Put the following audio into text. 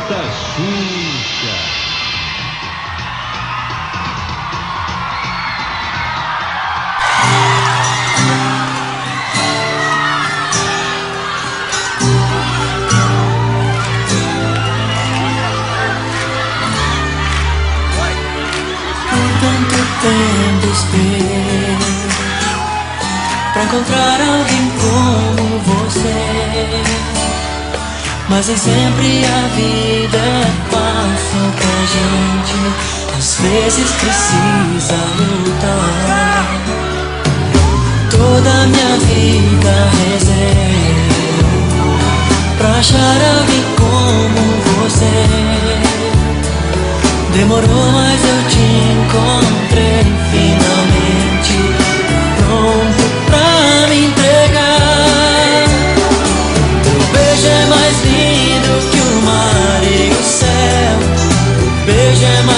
Canta Xuxa. Tanto tempo esperei pra encontrar alguém como você, mas nem sempre a vida é fácil pra gente. Às vezes precisa lutar. Toda minha vida rezei pra achar alguém como você. Demorou, mas eu te encontrei finalmente, pronto pra me entregar. Teu beijo é mais lindo que o mar e o céu. Teu beijo é mais